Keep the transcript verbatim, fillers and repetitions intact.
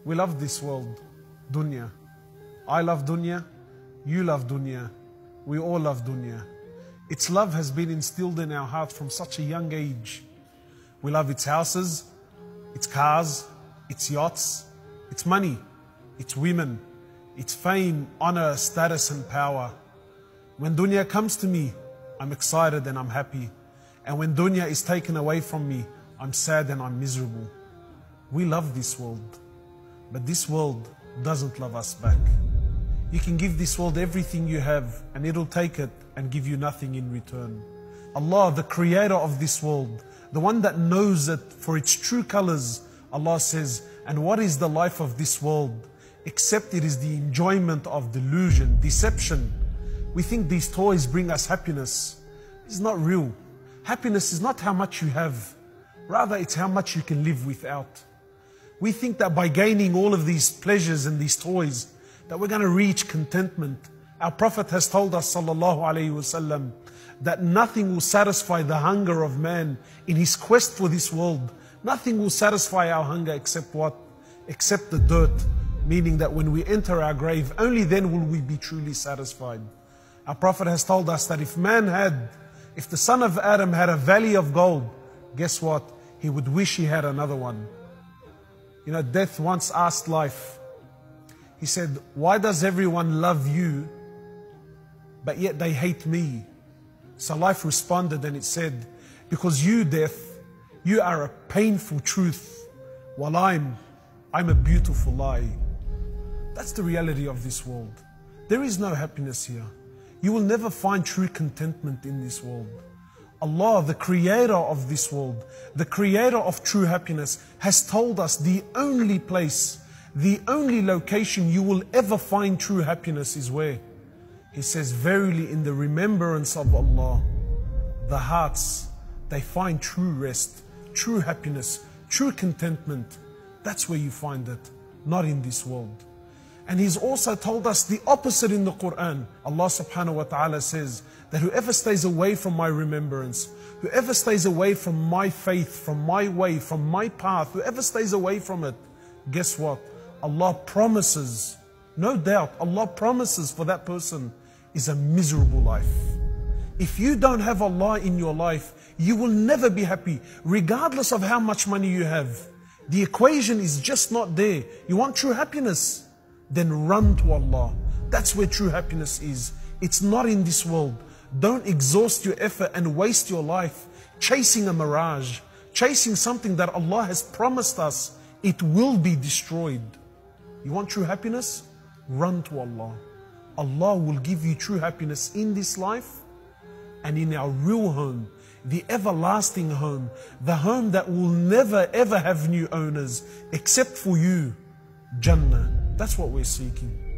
We love this world, dunya. I love dunya, you love dunya, we all love dunya. Its love has been instilled in our heart from such a young age. We love its houses, its cars, its yachts, its money, its women, its fame, honor, status and power. When dunya comes to me, I'm excited and I'm happy. And when dunya is taken away from me, I'm sad and I'm miserable. We love this world, but this world doesn't love us back. You can give this world everything you have and it'll take it and give you nothing in return. Allah, the creator of this world, the one that knows it for its true colors, Allah says, and what is the life of this world except it is the enjoyment of delusion, deception. We think these toys bring us happiness. It's not real. Happiness is not how much you have, rather it's how much you can live without. We think that by gaining all of these pleasures and these toys, that we're going to reach contentment. Our Prophet has told us, sallallahu alaihi wasallam, that nothing will satisfy the hunger of man in his quest for this world. Nothing will satisfy our hunger except what? Except the dirt. Meaning that when we enter our grave, only then will we be truly satisfied. Our Prophet has told us that if man had, if the son of Adam had a valley of gold, guess what? He would wish he had another one. You know, death once asked life, he said, why does everyone love you, but yet they hate me? So life responded and it said, because you, death, you are a painful truth, while I'm, I'm a beautiful lie. That's the reality of this world. There is no happiness here. You will never find true contentment in this world. Allah, the creator of this world, the creator of true happiness, has told us the only place, the only location you will ever find true happiness is where? He says, verily in the remembrance of Allah, the hearts, they find true rest, true happiness, true contentment. That's where you find it, not in this world. And He's also told us the opposite in the Quran. Allah subhanahu wa ta'ala says that whoever stays away from my remembrance, whoever stays away from my faith, from my way, from my path, whoever stays away from it, guess what? Allah promises, no doubt, Allah promises for that person is a miserable life. If you don't have Allah in your life, you will never be happy, regardless of how much money you have. The equation is just not there. You want true happiness? Then run to Allah. That's where true happiness is. It's not in this world. Don't exhaust your effort and waste your life chasing a mirage, chasing something that Allah has promised us. It will be destroyed. You want true happiness? Run to Allah. Allah will give you true happiness in this life and in our real home, the everlasting home, the home that will never ever have new owners except for you, Jannah. That's what we're seeking.